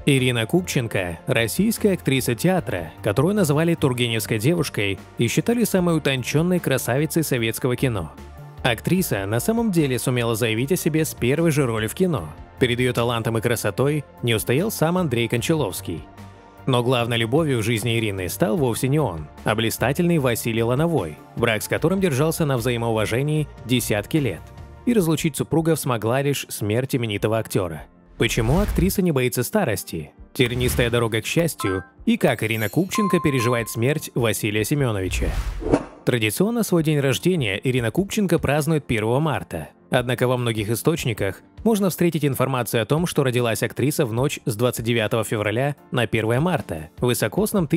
Ирина Купченко – российская актриса театра, которую называли тургеневской девушкой и считали самой утонченной красавицей советского кино. Актриса на самом деле сумела заявить о себе с первой же роли в кино. Перед ее талантом и красотой не устоял сам Андрей Кончаловский. Но главной любовью в жизни Ирины стал вовсе не он, а блистательный Василий Лановой, брак с которым держался на взаимоуважении десятки лет. И разлучить супругов смогла лишь смерть именитого актера. Почему актриса не боится старости? Тернистая дорога к счастью и как Ирина Купченко переживает смерть Василия Семеновича. Традиционно свой день рождения Ирина Купченко празднует 1 марта. Однако во многих источниках можно встретить информацию о том, что родилась актриса в ночь с 29 февраля на 1 марта в високосном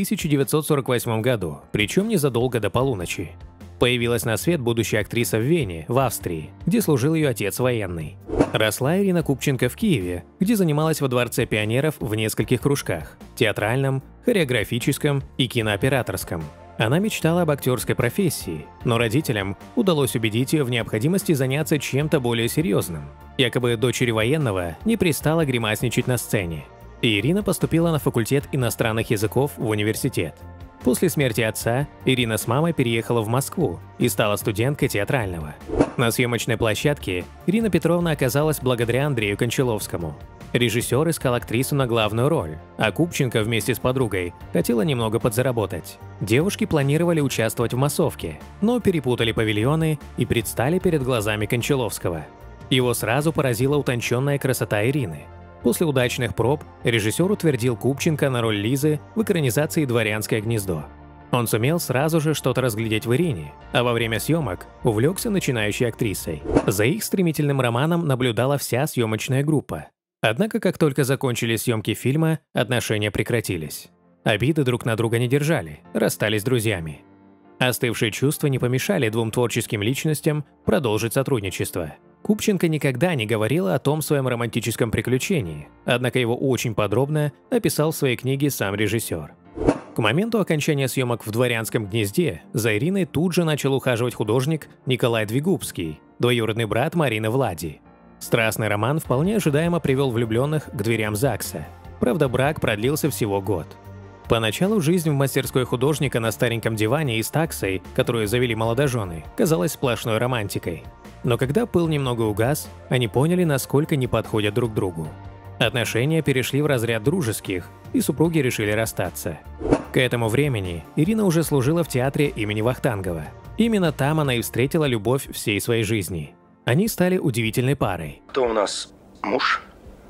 1948 году, причем незадолго до полуночи. Появилась на свет будущая актриса в Вене, в Австрии, где служил ее отец военный. Росла Ирина Купченко в Киеве, где занималась во Дворце пионеров в нескольких кружках – театральном, хореографическом и кинооператорском. Она мечтала об актерской профессии, но родителям удалось убедить ее в необходимости заняться чем-то более серьезным. Якобы дочери военного не пристало гримасничать на сцене. И Ирина поступила на факультет иностранных языков в университет. После смерти отца Ирина с мамой переехала в Москву и стала студенткой театрального. На съемочной площадке Ирина Петровна оказалась благодаря Андрею Кончаловскому. Режиссер искал актрису на главную роль, а Купченко вместе с подругой хотела немного подзаработать. Девушки планировали участвовать в массовке, но перепутали павильоны и предстали перед глазами Кончаловского. Его сразу поразила утонченная красота Ирины. После удачных проб режиссер утвердил Купченко на роль Лизы в экранизации «Дворянское гнездо». Он сумел сразу же что-то разглядеть в Ирине, а во время съемок увлекся начинающей актрисой. За их стремительным романом наблюдала вся съемочная группа. Однако, как только закончились съемки фильма, отношения прекратились. Обиды друг на друга не держали, расстались друзьями. Остывшие чувства не помешали двум творческим личностям продолжить сотрудничество. Купченко никогда не говорила о том своем романтическом приключении, однако его очень подробно описал в своей книге сам режиссер. К моменту окончания съемок в «Дворянском гнезде» за Ириной тут же начал ухаживать художник Николай Двигубский, двоюродный брат Марины Влади. Страстный роман вполне ожидаемо привел влюбленных к дверям ЗАГСа. Правда, брак продлился всего год. Поначалу жизнь в мастерской художника на стареньком диване и с таксой, которую завели молодожены, казалась сплошной романтикой. Но когда пыл немного угас, они поняли, насколько не подходят друг другу. Отношения перешли в разряд дружеских, и супруги решили расстаться. К этому времени Ирина уже служила в театре имени Вахтангова. Именно там она и встретила любовь всей своей жизни. Они стали удивительной парой. Кто у нас муж?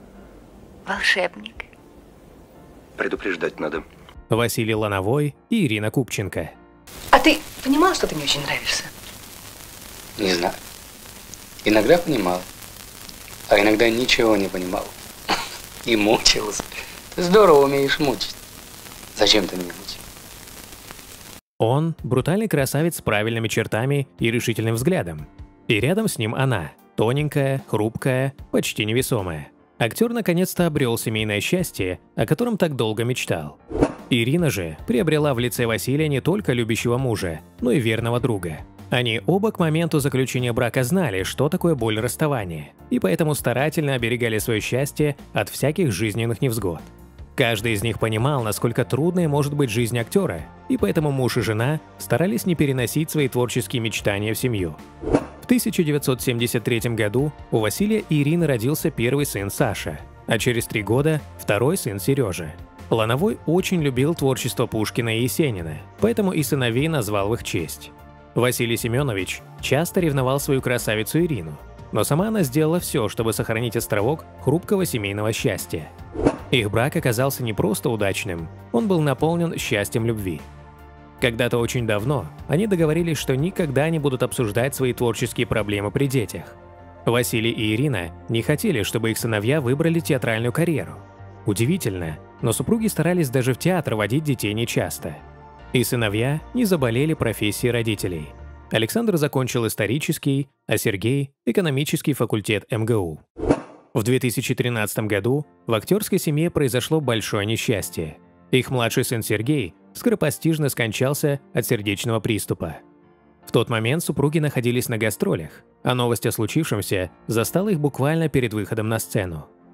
Волшебник. Предупреждать надо. Василий Лановой и Ирина Купченко. А ты понимал, что ты мне очень нравишься? Не знаю. Иногда понимал, а иногда ничего не понимал. И мучился. Ты здорово умеешь мучить. Зачем ты меня мучил? Он – брутальный красавец с правильными чертами и решительным взглядом. И рядом с ним она – тоненькая, хрупкая, почти невесомая. Актер наконец-то обрел семейное счастье, о котором так долго мечтал. Ирина же приобрела в лице Василия не только любящего мужа, но и верного друга. Они оба к моменту заключения брака знали, что такое боль расставания, и поэтому старательно оберегали свое счастье от всяких жизненных невзгод. Каждый из них понимал, насколько трудной может быть жизнь актера, и поэтому муж и жена старались не переносить свои творческие мечтания в семью. В 1973 году у Василия и Ирины родился первый сын Саша, а через 3 года – второй сын Сережа. Лановой очень любил творчество Пушкина и Есенина, поэтому и сыновей назвал в их честь. Василий Семенович часто ревновал свою красавицу Ирину, но сама она сделала все, чтобы сохранить островок хрупкого семейного счастья. Их брак оказался не просто удачным, он был наполнен счастьем любви. Когда-то очень давно они договорились, что никогда не будут обсуждать свои творческие проблемы при детях. Василий и Ирина не хотели, чтобы их сыновья выбрали театральную карьеру. Удивительно, но супруги старались даже в театр водить детей нечасто. И сыновья не заболели профессией родителей. Александр закончил исторический, а Сергей – экономический факультет МГУ. В 2013 году в актерской семье произошло большое несчастье. Их младший сын Сергей скоропостижно скончался от сердечного приступа. В тот момент супруги находились на гастролях, а новость о случившемся застала их буквально перед выходом на сцену.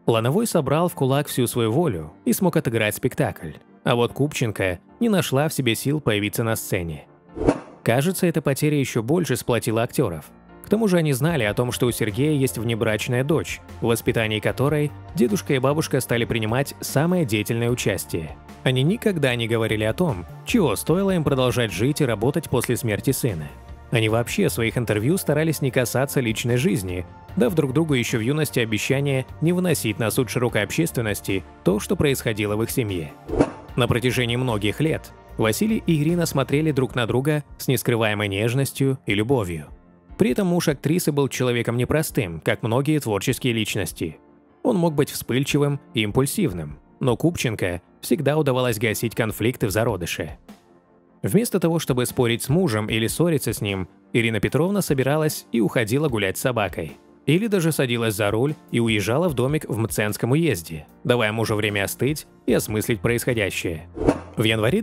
Лановой собрал в кулак всю свою волю и смог отыграть спектакль, а вот Купченко не нашла в себе сил появиться на сцене. Кажется, эта потеря еще больше сплотила актеров. К тому же они знали о том, что у Сергея есть внебрачная дочь, в воспитании которой дедушка и бабушка стали принимать самое деятельное участие. Они никогда не говорили о том, чего стоило им продолжать жить и работать после смерти сына. Они вообще в своих интервью старались не касаться личной жизни, дав друг другу еще в юности обещание не выносить на суд широкой общественности то, что происходило в их семье. На протяжении многих лет Василий и Ирина смотрели друг на друга с нескрываемой нежностью и любовью. При этом муж актрисы был человеком непростым, как многие творческие личности. Он мог быть вспыльчивым и импульсивным, но Купченко всегда удавалось гасить конфликты в зародыше. Вместо того, чтобы спорить с мужем или ссориться с ним, Ирина Петровна собиралась и уходила гулять с собакой. Или даже садилась за руль и уезжала в домик в Мценском уезде, давая мужу время остыть и осмыслить происходящее. В январе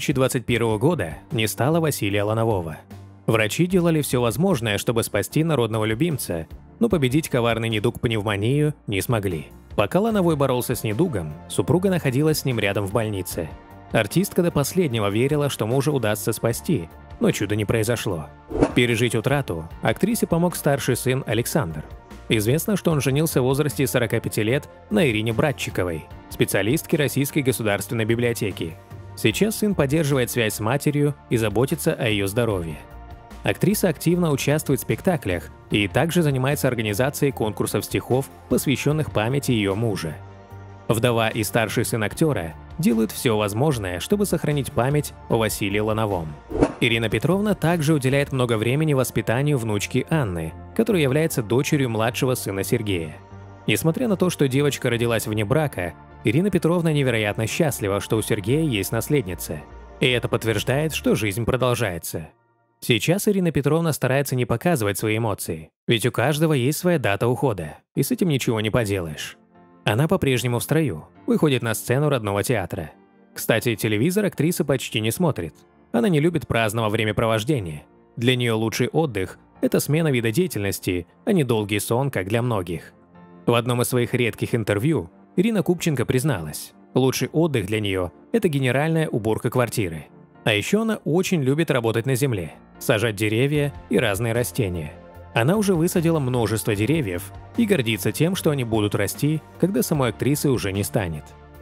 2021 года не стало Василия Ланового. Врачи делали все возможное, чтобы спасти народного любимца, но победить коварный недуг пневмонию не смогли. Пока Лановой боролся с недугом, супруга находилась с ним рядом в больнице. Артистка до последнего верила, что мужа удастся спасти, но чуда не произошло. Пережить утрату актрисе помог старший сын Александр. Известно, что он женился в возрасте 45 лет на Ирине Братчиковой, специалистке Российской государственной библиотеки. Сейчас сын поддерживает связь с матерью и заботится о ее здоровье. Актриса активно участвует в спектаклях и также занимается организацией конкурсов стихов, посвященных памяти ее мужа. Вдова и старший сын актера делают все возможное, чтобы сохранить память о Василии Лановом. Ирина Петровна также уделяет много времени воспитанию внучки Анны, которая является дочерью младшего сына Сергея. Несмотря на то, что девочка родилась вне брака, Ирина Петровна невероятно счастлива, что у Сергея есть наследница. И это подтверждает, что жизнь продолжается. Сейчас Ирина Петровна старается не показывать свои эмоции, ведь у каждого есть своя дата ухода, и с этим ничего не поделаешь. Она по-прежнему в строю, выходит на сцену родного театра. Кстати, телевизор актриса почти не смотрит. Она не любит праздного времяпровождения. Для нее лучший отдых – это смена вида деятельности, а не долгий сон, как для многих. В одном из своих редких интервью Ирина Купченко призналась, лучший отдых для нее – это генеральная уборка квартиры. А еще она очень любит работать на земле, сажать деревья и разные растения. Она уже высадила множество деревьев и гордится тем, что они будут расти, когда самой актрисы уже не станет.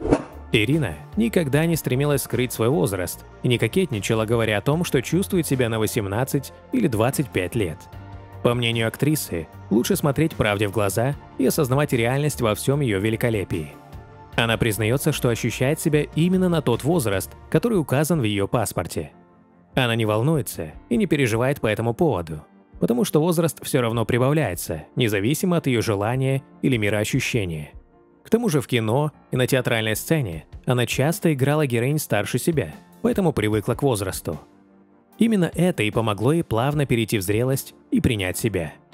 Ирина никогда не стремилась скрыть свой возраст и не кокетничала, говоря о том, что чувствует себя на 18 или 25 лет. По мнению актрисы, лучше смотреть правде в глаза и осознавать реальность во всем ее великолепии. Она признается, что ощущает себя именно на тот возраст, который указан в ее паспорте. Она не волнуется и не переживает по этому поводу, потому что возраст все равно прибавляется, независимо от ее желания или мироощущения. К тому же в кино и на театральной сцене она часто играла героинь старше себя, поэтому привыкла к возрасту. Именно это и помогло ей плавно перейти в зрелость и принять себя.